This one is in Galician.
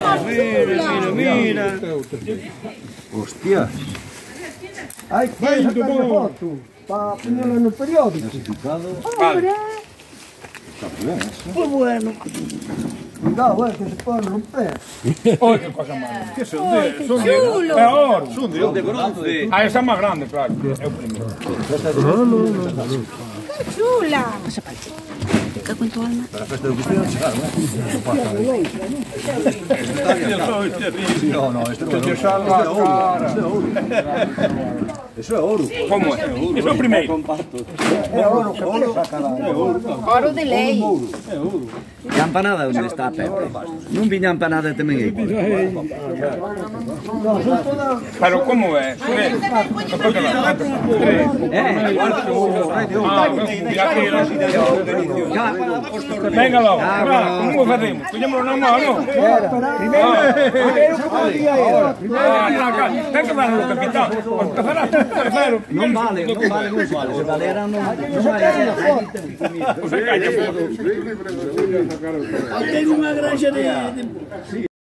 Mira. Hostia. Hai que sacar a foto para ponerla no periódico. Vale. Pues bueno. Cuidado, que se pueden romper. Oye, qué cosa mala. Que son de... chulo. É oro. Son de bronce. Ah, esa é máis grande, claro. É o primeiro. ¡Qué chula! ¿Te cago en tu alma? Para a festa do Cristiano chegaron, No, este non é ouro. Eso é ouro. Como é? Ese é o primeiro. É ouro que pesa, caralho. Oro de lei. E a empanada onde está, Pepe? Non viña a empanada tamén aí. Pero como é? Venga logo, como facemos? Collemos na mão, non? Primeiro que podía ir. Ten que darlo, capitán. Terceiro. Non vale, se valeran non vale. Tengo unha granxa de...